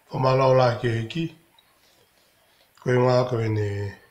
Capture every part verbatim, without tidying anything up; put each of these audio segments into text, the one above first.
Whamalaula ke hiki. Koe ngā koe ne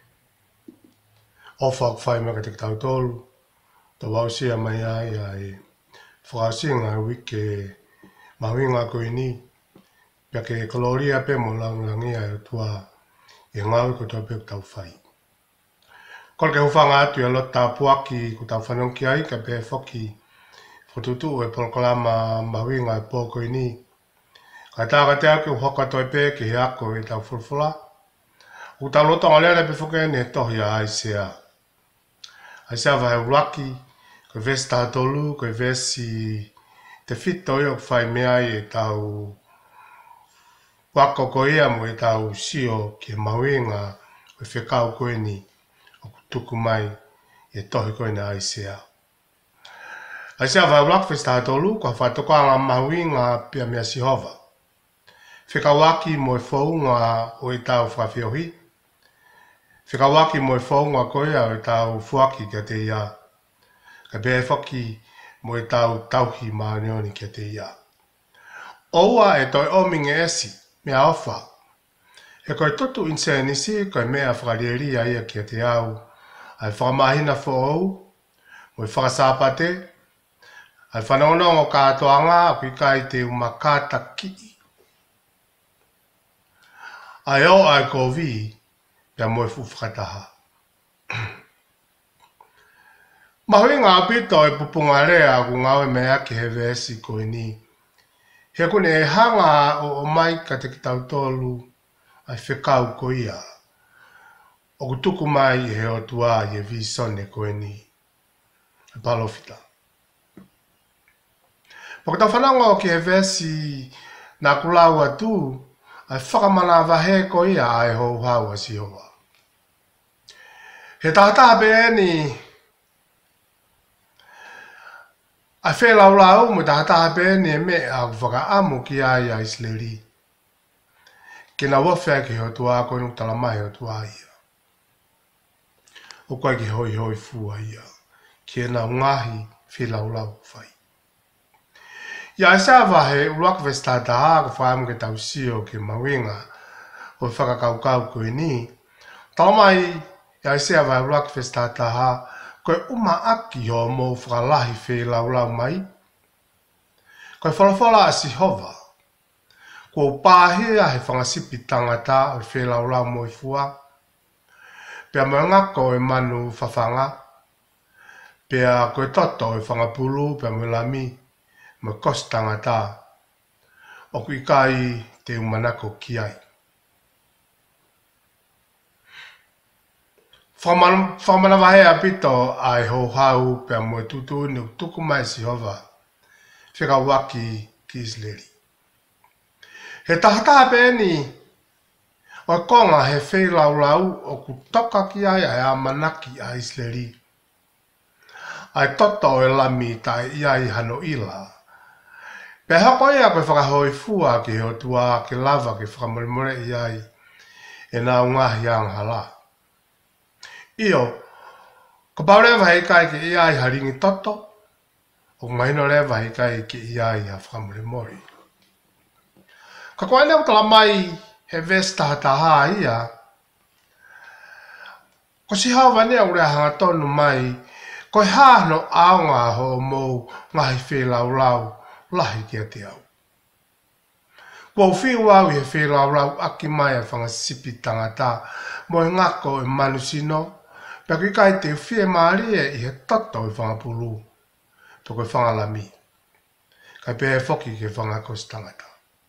ofak whai maka te tau tolu. Ta wausia mai ai ai whakasia ngā wike mawinga koe ni. Pia ke kaloria pe mo langi ai o tua e ngāwi ko tau pe tau whai. Kol ke hufanga atu e lota puaki ko tau whanau ki ai ka pe whoki whututu e polokolama mawinga e pō koe ni. Ka tāka te ake uhoka toi pē ki he ako e tau fulfula. U tau loto ngalera pe whuke ne tohi a aisea. Aisea vahe uraki, koe vesi taha tolu, koe vesi te whito i o whai mea i e tau wako ko ia mo e tau sio ki mawinga o e whekau koe ni o tuku mai e tohi koe na aisea. Aisea vahe uraki vesi taha tolu, koe whaitoka ngā mawinga pia mea sihova. Whikawaki mo e whaunga o e tau whawhiohi. Whikawaki mo e whaunga koea o e tau whuaki kia te ia. Ka pēe whaki mo e tau tauhi maanioni kia te ia. Oua e toi ominge esi, mea ofa. E koe tutu inse nisi koe mea whakarieria ia kia te au. Ai whakamahina whaou, mo e whakasāpate. Ai whanonongo kātoanga a kui kai te umakata ki. Ai o ai ko vi, pia moe fufukataha. Mahui ngā pito e pupunga rea ku ngawe mea ki he vesi koe ni. He kune e hanga o o mai ka te kitau tolu ai whekau ko ia. O kutuku mai he o tua i e visone koe ni. E palofita. Pakatau whananga o ki he vesi nā kulau atu, ai whakamana wahe ko ia ai hou hau a sihoa. He tahataha pe eni, ai whelau lau mo tahataha pe eni e me a whakaamu ki ai a isleri. Kena wafea ki ho tua koe nuk talamahi ho tua ia. O koe ki hoi hoi fua ia. Kena ngahi whelau lau whai. Ia e sa wahe uruak vesta taha ka whaamu ke tau sio ke mawinga o whakakaukau koe ni. Talamai ia e sa wahe uruak vesta taha koe uma aki ho mo whakalahi whi lau lau mai. Koe whalawhala a sihova. Kua upahia he whangasipi tangata o whi lau lau mo i fua. Pea mo ngako e manu whawhanga. Pea koe toto e whangapulu pea mo lami. Ma kostanga tā, o kui kai te umanako ki ai. Whamana wahe a pito ai ho hau pia mo tutu ni tuku mai si hova, whika waki ki isleri. He tahataha pe ni, o konga he whei lau lau o ku toka ki ai ai a manaki a isleri. Ai toto e lami tai iai hano ila. Pe hako ia koe whakahoi fua ki ho tua ke lava ke whakamorimore i ai e nā ungahi ang hala. Io, ko pau rewa hei kai ki i ai haringi toto, o mahino rewa hei kai ki i ai ha whakamorimori. Ka koe leo tala mai he vesta hataha ia, ko si hau vanea ure hanga tonu mai, koe hāno aonga ho mou ngahi whi lau lau, lahi kia te au. Kua uwhiu au i he whi lau lau aki mai a whangasipi tangata mo e ngako e manusino, pia kui kai te uwhie maari e i he toto i whangapulu, to koe whangalami. Kai pe e whoki ke whangakos tangata.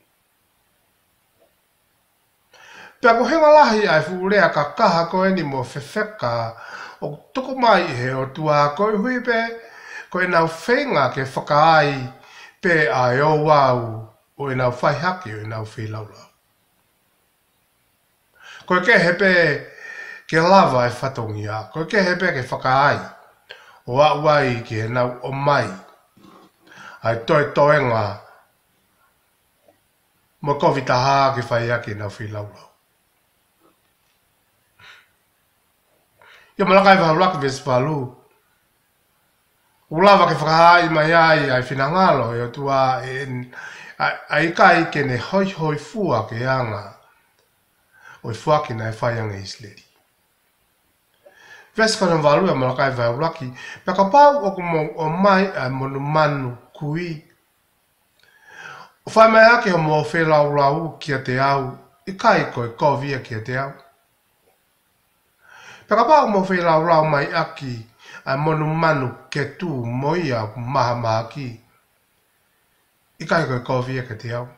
Pia ko henga lahi ai fuurea ka kaha koe ni mo whewheka o tuku mai i he o tua koe hui pe koe nau whenga ke whakaai pe ai o wau o e nau whai haki o e nau whi laulau. Koe ke hepe ke lava e whatongi a, koe ke hepe ke whakaai o auai ki he nau o mai. Ai toi toenga mo kovita haa ki whai haki e nau whi laulau. Ia malakai whauraki vesi whalu. Ulawa ke whakahai mai ai ai whinangalo e o tua e ai kai ke ne hoi hoi fua ke anga o fua ke nai whai anga Israeli. Vesi kona walu e malakai vai uraki, pe ka pau o mo o mai a monu manu kui. O whai mai ake o mo whi lau lau kia te au, i kai ko e kovia kia te au. Pe ka pau mo whi lau lau mai aki a monu manu ke tu moia maha maha ki. I kai ko e kovia kia te au.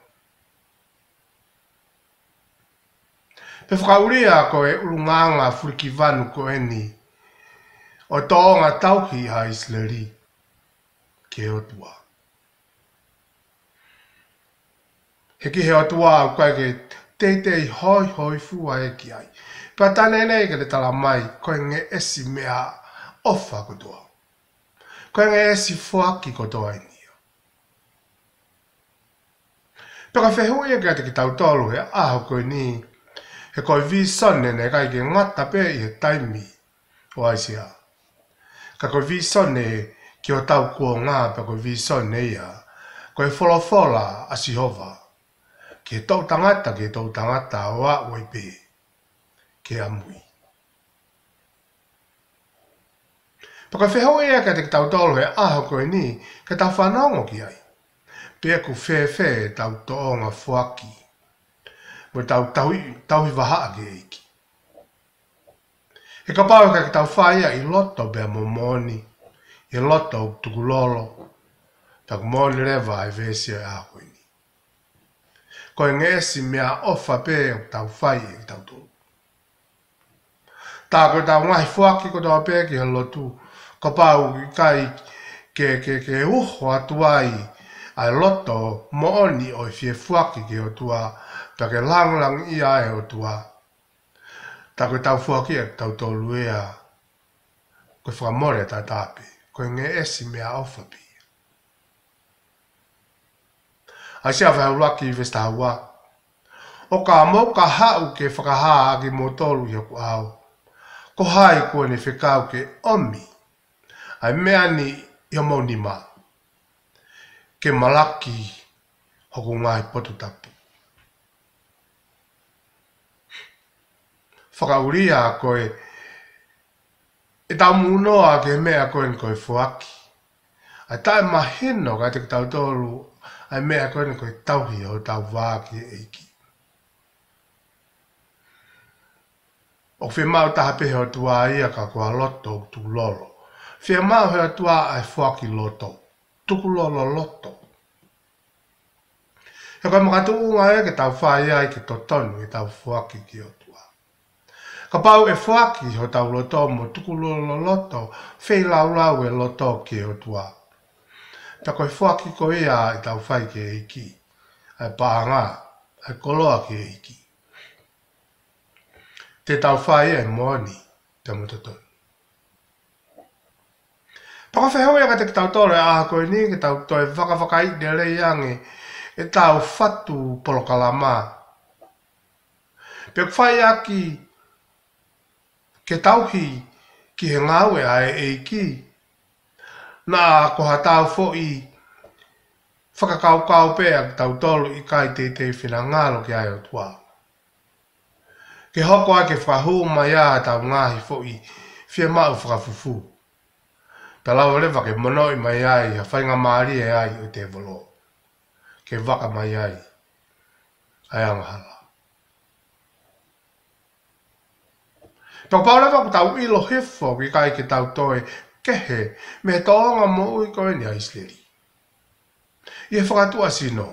Pe whakauria ko e urunganga furiki vanu ko eni, o toonga tauhi ha Israeli ke otua. Heki he otua au kai ke teitei hoi hoi fua e ki ai. Pea tane nei ke te tala mai, koe nge esi mea ofa kotoa. Koe nge esi fuaki kotoa i nia. Pea ka whehui e ke te ki tau tolu he aho koe ni, he koe vi sonne ne kai ke ngata pe i he taimi o aisia. Ka koe vi sonne ki o tau kua ngā pe koe vi sonne ia, koe fola fola a Sihova. Ke tau tangata, ke tau tangata o a waipe, ke amui. Paka whehau ea ka te tau tolo he aho koe ni, ke tau whanongo ki ai. Pea ku whe whe tau toonga fuaki, mo tau tauhi wahaa ke eiki. He ka pao ka tau whaia i loto bea mo moni, i loto tukulolo, tak moni rewa e vesia e aho ni. Koe ngesi mea ofa pe o tau whai e tau tolu. Tā koe tau ngahi fuaki ko tau pe ki he lotu, ka pau i kai ke, ke, ke uho atu ai, ai loto mooni o i fie fuaki ki o tua, ta ke lang lang ia e o tua. Tā koe tau fuaki e tau tolu ea, koe whakamore tā tāpe, koe nge esi mea ofa pi. Ai sia whai uraki i vesta hawa. O ka mo ka hau ke whakahaa agi mo tolu i aku au. Ko hai kua ne whekau ke omi. Ai mea ni i mo ni ma. Ke malaki hoku ngai potutapu. Whakauria koe e tau munoa ke mea koe ni koe fuaki. Ai tae mahino ka te tau tolu ai mea koe ni koe tauhi o tau wāki eiki. O whi mau taha pehe o tua ia ka kua loto o tu lolo. Whi mau hea tua ai fuaki loto. Tuku lolo loto. He koe makatu unga e ke tau whai ai ke totonu e tau fuaki ki o tua. Ka pau e fuaki o tau loto mo tuku lolo loto. Whi lau lau e loto ki o tua. Ta koe fuaki ko ia i tau whai ke eiki. Ai pāngā, ai koloa ke eiki. Te tau whai e moni, te mutotonu. Paka whehoi aka te tau tore a koe ni, ke tau toe waka waka i de rei ange, e tau whatu polokalama. Pek whai aki, ke tauhi ki he ngawe ai eiki, nā ko ha tau fo i whakakaukau pēa ki tau tolu i kai te te whina ngālo ki ai o tua. Ke hoko ai ke whahu mai a tau ngāhi fo i whia mau whakafufu. Pe lau rewa ke monoi mai ai a whainga maari e ai o te volo. Ke waka mai ai. Ai angahala. Tau paurewa ku tau ilo hefo ki kai ke tau toe kehe me toonga mo ui koe ni a Israeli. I e whakatua sino.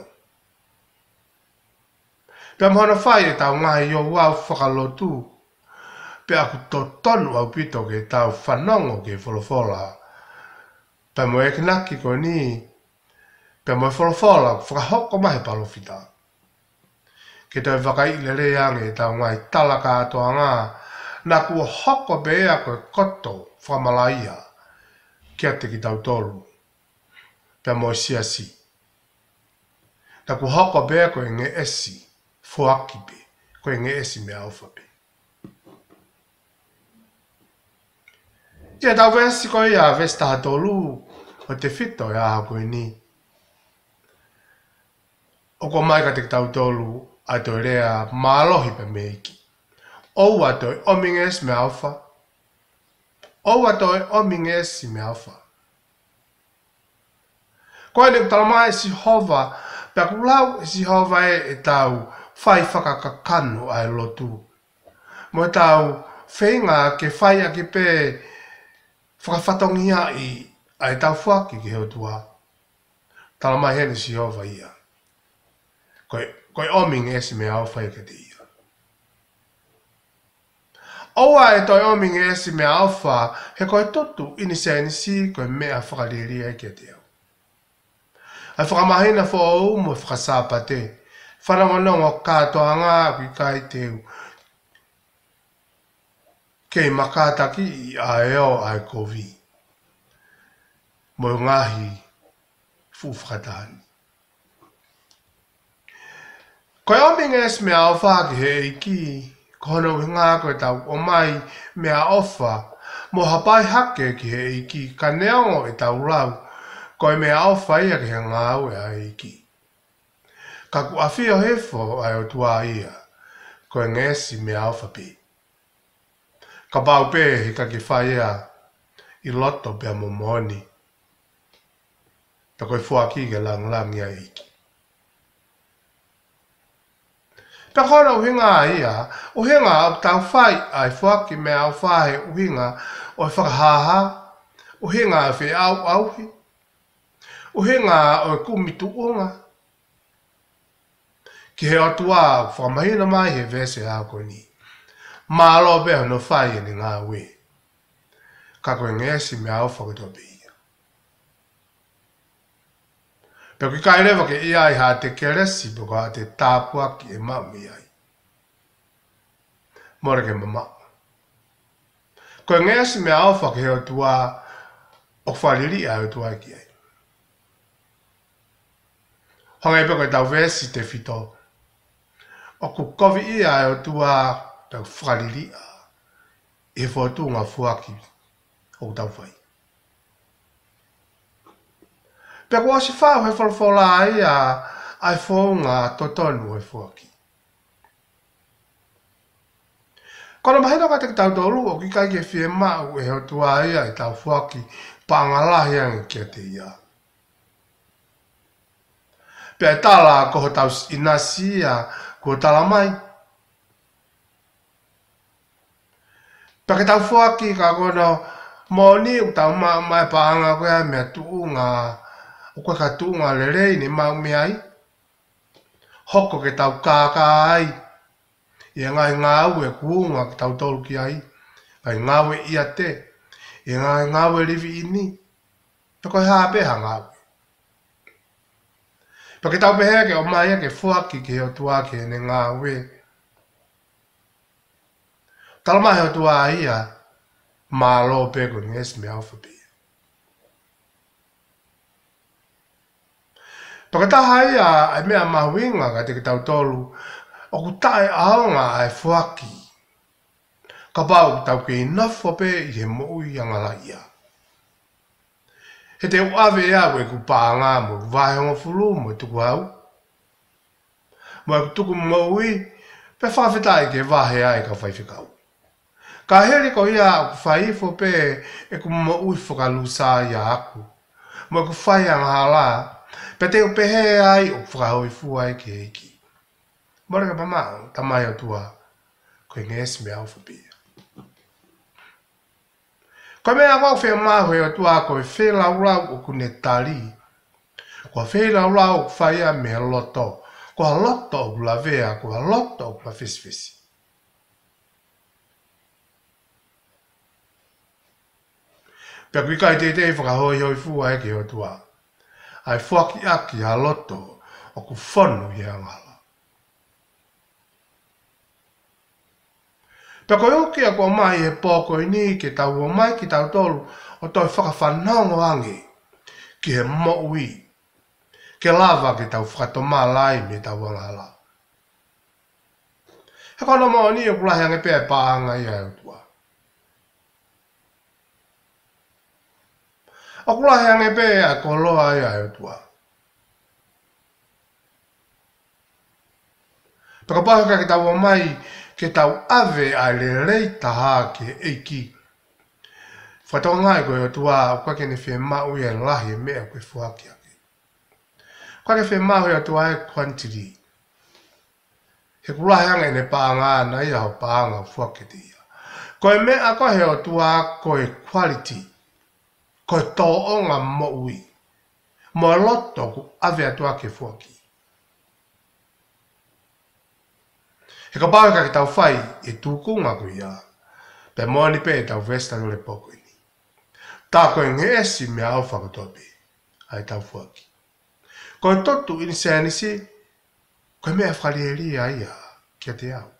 Pea mhana whai e tau ngahi o wau whakalotu. Pea aku to tonu au pito ke tau whanongo ke wholofola. Pea mo e kinaki koe ni. Pea mo e wholofola whakahoko mahe palofita. Ke tau whakai le reange e tau ngahi talaka atoa ngā. Nā kua hoko bea koe koto whamalaia. Kia te ki tau tolu. Pea mo e siasi. Nā kua hoko bea koe nge esi. Fuaki pe. Koe nge esi mea ofa pe. Ia tau vesi koe ia vesta tolu. O te fito ia koe ni. o ko mai ka te tau tolu a to rea malohi pe meiki. O wa to o minges me alfa. O wa to o minges me alfa. Ko ne tala mai si hova pe ku lau si hova e, e tau fai whakakakanu ai lotu. Mo tau whenga ke whai a ke pe whakawhatongia i ai tau whaki ki heo tua. Tala mai hene si hova ia. Koe, koe oming esi me au whai ke te ia. Oa e toi oming esi me au wha, he koe totu ini se ni si koe mea whakariria ke te au. Ai whakamahina fo o umo e whakasapa te. Whanangonongo katoa ngā ki kai teu. Kei makataki i a eo ai kovi. Mo ngahi fu whakatani. Koe oming esi me au wha ki he iki. Kono i ngā koe tau o mai mea ofa. Mo hapai hake ki he iki. Ka neongo e tau rau. Koe mea ofa ia ki he ngā ue a iki. Ka ku awhio hefo ai o tua ia. Koe ngesi mea ofa pi. Ka pau pē he ka ki whaia i loto pia mo moni. Ta koe fuaki ke lang lang ia iki. Pe kona uhinga ia, uhinga au tau whai ai fuaki me au whahe uhinga o whakahaha, uhinga a whi au auhi, uhinga o kumitu unga. Ki he atua au whakamahina mai he vese a koe ni. Mālo beho no whai ni ngā we. Ka koe ngesi me au whakatopi ia. Peo ki kai lewa ke ia i ha te keresi poko ha te tāpua ki e maumi ai. Mora ke mama. Koe ngesi me au whake heo tua o whariri a heo tua ki ai. Honga i peko e tau vesi te whito. O ku kovi ia heo tua tau whariri a. E whotu ngā fuaki o tau whai. Pea kua si whao he whalawhala ai a ai whaunga totonu e whuaki. Kono mahina ka te tau tolu o ki kai ke whie mau e heo tua ia e tau whuaki pangalahi angi kia te ia. Pea e tala koho tau inasi ia kua tala mai. Pea ke tau whuaki ka kono moni u tau maa mai paanga koe mea tuunga o koe ka tuunga le rei ni mau me ai. Hoko ke tau kāka ai. Ia ngai ngāu e kuunga ki tau tolu ki ai. Ai ngāu e ia te. Ia ngai ngāu e rivi ini. Pe koe hāpeha ngāu. Pe ke tau pehea ke o mai ke fuaki ki heo tua ki ne ngāu e. Talama heo tua ia. Mālo peko ni es me alfabe. Pakataha ia ai mea mahuinga ka te ki tau tolu, o ku tae aonga ai fuaki. Ka pau tau ke inafo pe i he moui angala ia. He te uawe ea we ku pāngā mo ku vāhonga fulu mo tuku hau. Mo ku tuku moui, pe whawhetai ke vahe ai ka whaiwhikau. Ka heri ko ia ku whaifo pe e ku moui whakalusa ia aku. Mo ku whai angala, pe te upehe ai o whakahoi fua e ke eki. Mora ka pamau, tamai o tua, koe ngesi me au whapia. Koe mea wau whea mahu e o tua koe whea laulau o kune tali. Koe whea laulau o whaia me loto. Koe loto o kula vea, koe loto o kula fisifisi. Pea kui kai te te whakahoi hoi fua e ke o tua. Ai whaki aki a loto o ku whonu i angala. Pea koe uki a kua mai e pōko i ni ke tau o mai ki tau tolu o toi whakawhanongo ange ki he moui. Ke lava ke tau whakatoma lai me tau angala. He kono mo ni o kulahi ange pēr pāanga i au tua. O kulahi ange pēr a koloa i au tua. Paka paha ka ke tau mai ke tau ave a le rei taha ke eiki. Whatonga ngai koe o tua o kwa ke ne whi mau e lahi e mea koe fuaki ake. Kwa ke whi mau e o tua e quantity. He kulahi anga ne paanga na ia ho paanga fuaki te ia. Koe mea koe he o tua koe quality. Koe tō onga mo ui. Mo loto ku ave a tua ke fuaki. He ka pāwe ka ki tau whai e tūkunga ko ia. Pe moani pe e tau vesta no le poko ini. Tā koe nge esi mea au whakotopi. Ai tau fuaki. Koe totu ini sēnisi, koe mea whalieri a ia kia te au.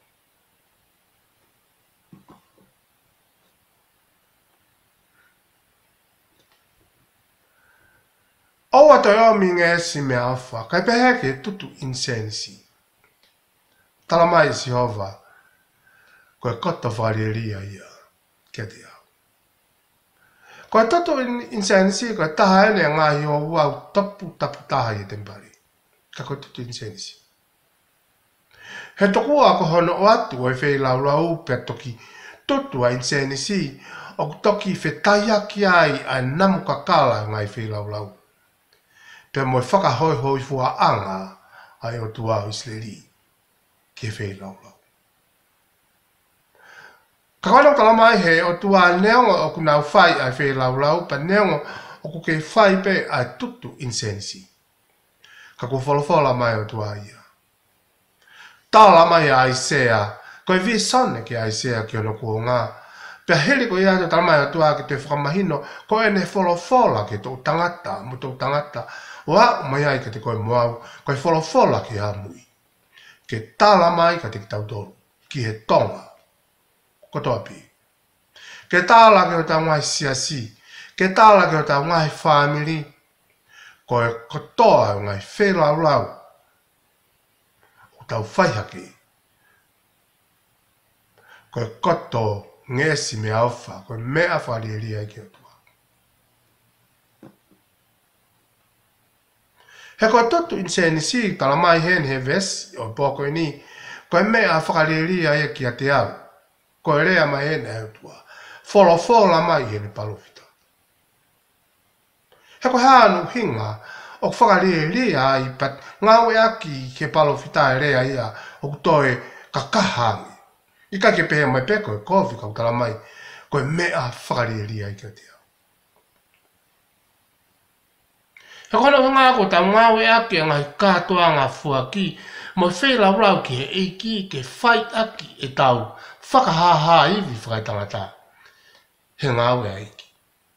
Oua toi o mi nge esi mea au wha, kai pehe ke tutu ini sēnisi. Tala mai si hova, koe kota whalieri a ia kia te au. Koe toto in sēnisi, koe taha ene a ngahi o wau tapu tapu taha i tempari. Ka koe toto in sēnisi. He toku a ko hono o atu o e whei lau lau pe toki toto a in sēnisi o toki whe taiaki ai a namu kakala ngai whei lau lau. Pe moe whakahoi hoi fua anga ai o tua o Isleri ke whei lau lau. Ka koe kala mai he o tua neongo o kunau whai ai whai lau lau, pa neongo o kuke whai pe ai tutu in sēnisi. Ka ko wholofola mai o tua ia. Tāla mai a Isea, koe vi sone ki a Isea ki ono kua ngā. Pea heli ko ia to tala mai o tua ki te whakamahino, ko ene wholofola ki tō tangata, mo tō tangata. Wa mai ai ka te koe moau, koe wholofola ki a mui. Ke tāla mai ka te ki tau tōru, ki he tonga. Kotoa pi. Ke tāla ke o tau ngai siasi, ke tāla ke o tau ngai whamiri, koe kotoa o ngai whelau lau, o tau whaihake. Koe koto ngesi me awha, koe mea whalieri ai ki o tua. He koe totu in sēnisi, tala mai hen he vesi, o pōko ini, koe mea whalieri ai ki a te au. Koe rea mai ene au tua. Folo fola mai ene palofita. He koe hānu hinga, o whakaria rea ai, pat ngāwe aki ke palofita e rea ia, o kutoe kakahangi. Ika ke pehe mai peko e kofi kau tala mai, koe mea whakaria rea i kia te au. He koe no ngā ko ta ngāwe aki a ngai kātoa ngā fuaki, mo whēla rau ki he eiki ke whai aki e tau, whakahaha iwi whakaitangata. He ngāwe aiki.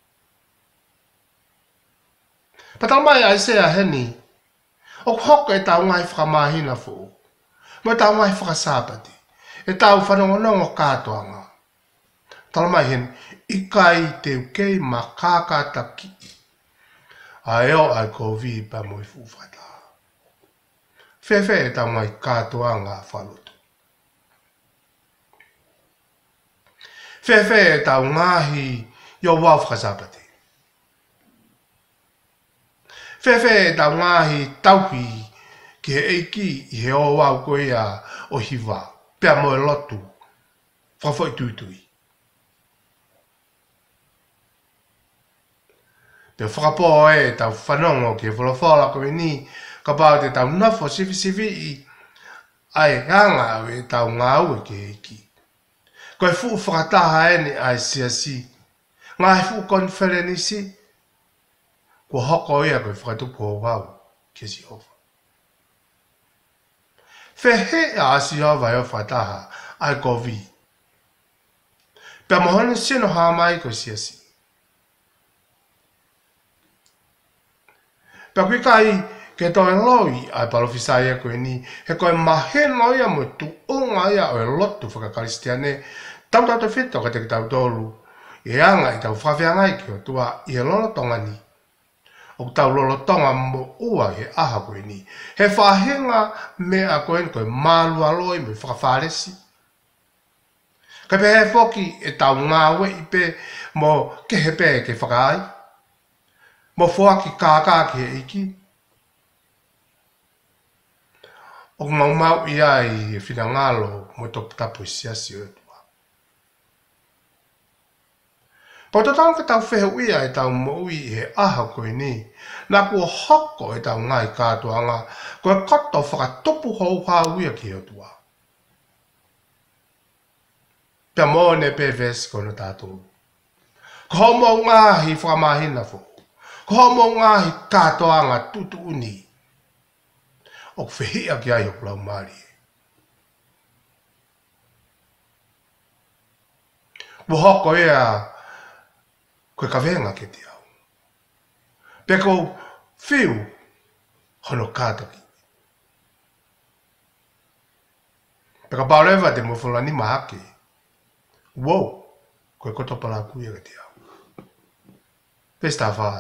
Patala mai a Isea heni, o hoko e tau ngai whakamahina fō. Mo e tau ngai whakasāpati. E tau whanongonongo kātoanga. Tala mai heni, ikai te ukei ma kākata ki. A eo ai kovi pa mo i fuwhata. Whewhe e tau ngai kātoanga whaloto. Whewhe e tau ngahi yo wau whakasāpati. Whewhe e tau ngahi tauhi ki he eiki i he o wau koea o hiwa, pia mo e lotu, whawhoi tuitui. Pia whakapo e tau whanongo ki he whalawhala koe ni, ka pāo te tau nofo sivi sivi i ai hanga e tau ngāue ki he eiki. Koe fu whakataha ene ai siasi. Ngā he fu konferenisi. Kua hoko ia koe whakatupu o wau ki si hova. Whehe a asi hova eo whakataha ai ko vi. Pea mohone sino haa mai koe siasi. Pea kui kai ke toi loi ai palofisai e koe ni, he koe maheno ia mo tu unga ia o e lotu whakakaristiane, tau tau te whito ka te ki tau tōru, e anga i tau whawhiangai ki o tua i he lolotonga ni. O tau lolotonga mo ua he aha koe ni. He whahenga mea koe ni koe mālua loi mo i whakawharesi. Ka pe he whoki e tau ngāwe i pe mo ke he pe ke whakai. Mo whoaki kākā ki he iki. O mau mau ia i fina ngalo mo to tapu sia si o tua. Po to tau ke tau whehu ia e tau mo i he aha koe ni. Nā kua hoko e tau ngai kātuanga koe kato whakatopu hou hau ia ki o tua. Pea mō ne pe ves kono tātou. Ko hau mau ngāhi whakamahina fo. Ko hau mau ngāhi kātuanga tutu uni. O whehia ki ai o plau maari. Wo hoko ea koe ka venga ke te au. Pea kou whiu hono kātoki. Pea ka paurewa te mawhulani mahake. Wow, koe koto pala kuia ke te au. Pesta whai.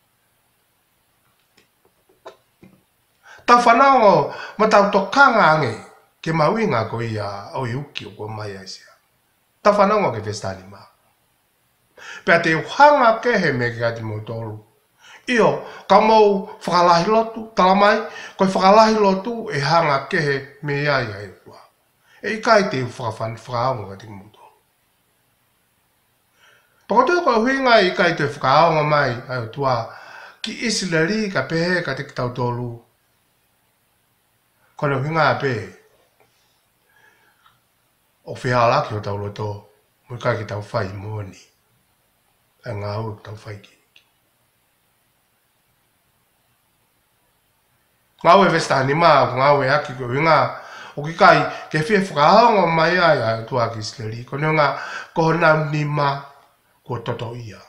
Ta whanau ma tau to kanga ange ke mawinga ko ia o iuki o ko mai aisia. Ta whanau ke pesta ni ma. Pea te uhanga ke he me ke ati motoru. Io, ka mau whakalahi lotu, talamai, koe whakalahi lotu e hanga ke he me ai ai kua. E ikai te whakawhan whakaonga ati motoru. Pakotoa koe huinga i kai te whakaonga mai ai o tua ki Isilari ka pehe ka te kitau tolu. Koe huinga a pehe. O whihalaki o tau loto, mui kai ki tau whai mōni. E ngā ua ki tau whai ki. Ngā ua vesta ni mā, ngā ua aki koe huinga, o ki kai ke whia whakaonga mai ai ai o tua ki Isilari. Koe huinga kohonau ni mā, ko toto ia.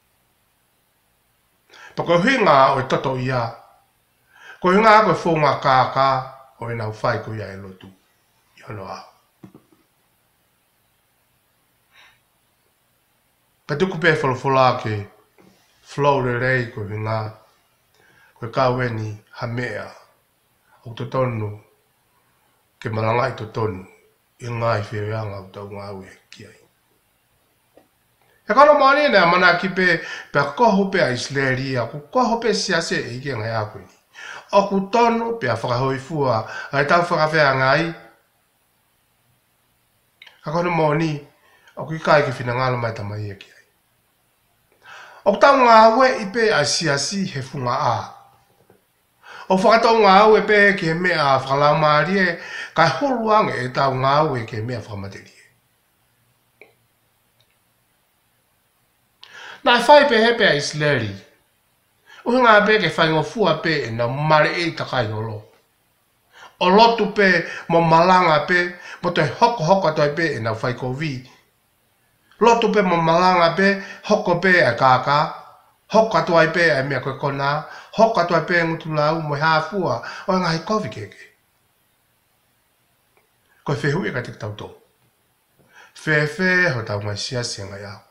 Pa koe huinga o toto ia. Koe huinga koe whonga kāka o e nau whai ko ia e lotu. I hono au. Pa tuku pē whalawhala ke flow re rei koe huinga. Koe kāweni ha mea o totonu ke marangai totonu i ngai whianga o tau ngā ue ki ai. E kano maani nea mana ki pe pe koho pe a Isilari a ku koho pe siase e ike ngai a koe ni. O ku tonu pe a whakahoi fua a e tau whakawhea ngai. A kano maani o ku ikai ki whina ngalo mai tamai e ki ai. O ku tau ngā ue i pe a siasi he funga a. O whakatau ngā ue pe ki he mea whakalau maari e kai huluang e tau ngā ue ki he mea whakamateri. Nā whai pe hepe a Isilari. O ngā pe ke whai ngofua pe e na mare e takai holo. O lotu pe mo malanga pe mo te hoko hoko toi pe e na whai kovi. Lotu pe mo malanga pe hoko pe e kāka. Hoko atuai pe e mea koe kona. Hoko atuai pe e ngutulau mo hāfua o ngā hi kovi keke. Koe whehu e ka te tau tō. Whewhe ho tau mai siasi ngai au.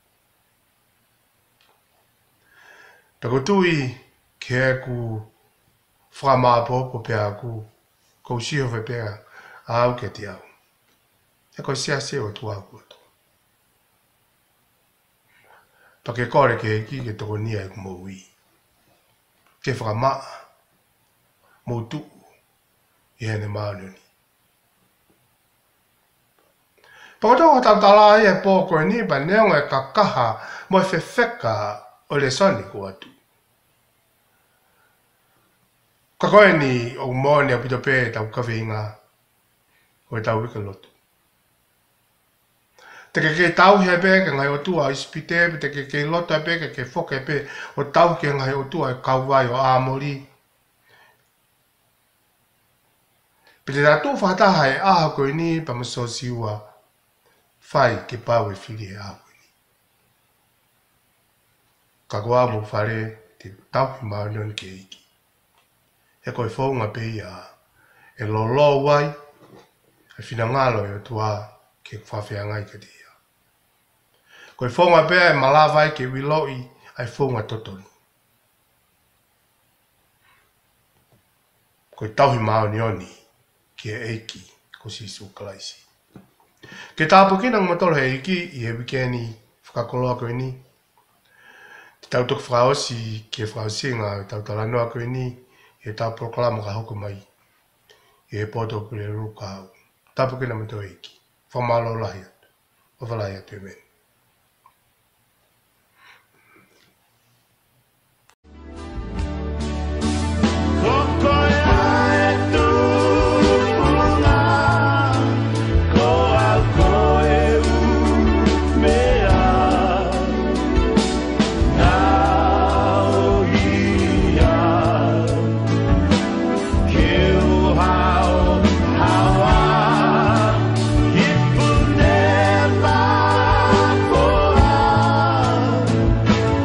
Tako tui ke ku whamāpopo pe aku kou siho fe pea au ke te au. E koe sia se o tu aku ato. Pa ke kore ke eki ke toko nia e kumoui. Ke whakamā mō tu i hene mānuni. Pa kotoko tau tala ai e pō koe ni pa neonga e ka kaha mo e whewheka o le soni ko atu. Ka koe ni o mōne a pito pē tau kawhinga o e tau wika lotu. Te ke ke tau hea pē ke ngai o tua ispite, te ke ke loto e pē ke ke whoke pē o tau ke ngai o tua e kauwai o āmori. Pete ratu whataha e aha koe ni pa maso siua whai ke pau e whiri e aha koe ni. Ka kua mo whare te tauhi maunion ke iki. E koe whaunga pe ia e lolo wai e whina ngalo e o tua ke whawhia ngai ka te ia. Koe whaunga pe e malawai ke wiloi ai whaunga totonu. Koe tauhi maunioni ki e eiki ko sisu kalaisi. Ke tāpukina ngatoro he iki i he wikeni whakakoloa koe ni. Te tau tuku whaosi ki e whaosinga e tau talanoa koe ni e tau proklama ka hoko mai. e poto pule ruka au. Tapu kina mato iki. Whamalo lahi atu. Wawalai atu e meni.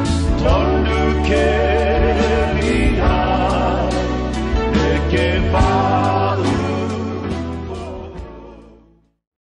Que